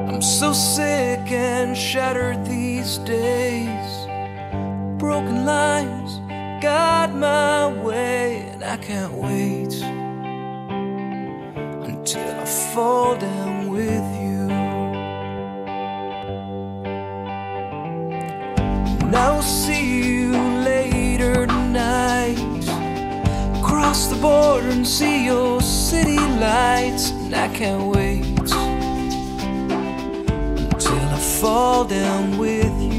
I'm so sick and shattered these days. Broken lines got my way, and I can't wait until I fall down with you. And I will see you later tonight. Cross the border and see your city lights, and I can't wait until I fall down with you.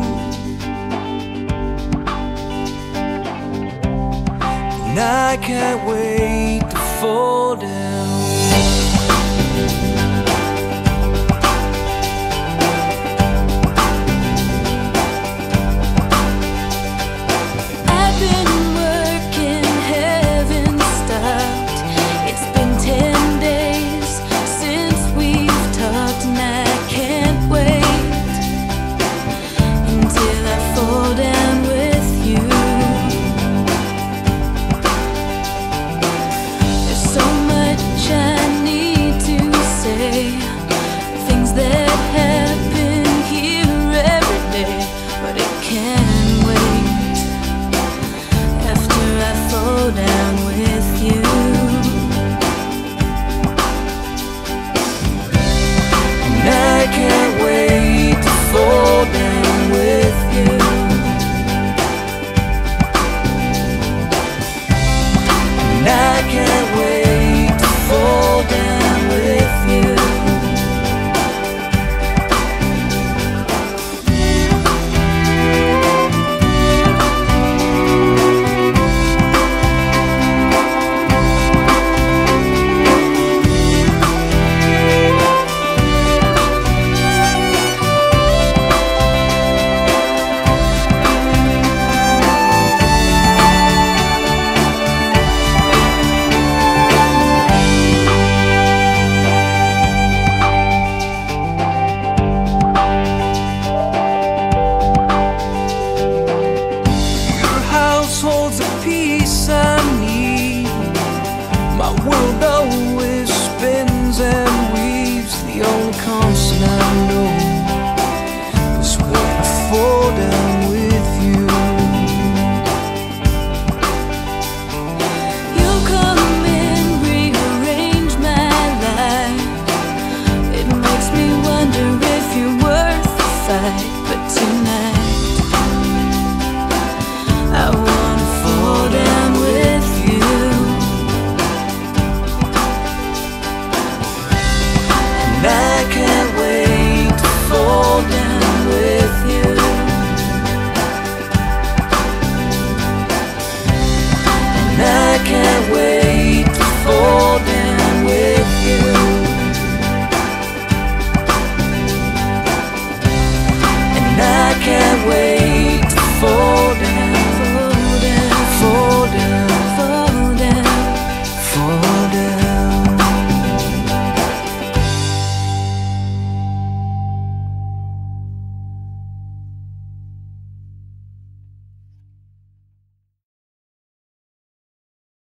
And I can't wait to fall down. I've been working, haven't stopped. It's been 10 days since we've talked, and I can't wait until I fall down with you. There's so much I need to say, things that happen here every day, but it can't wait after I fall down.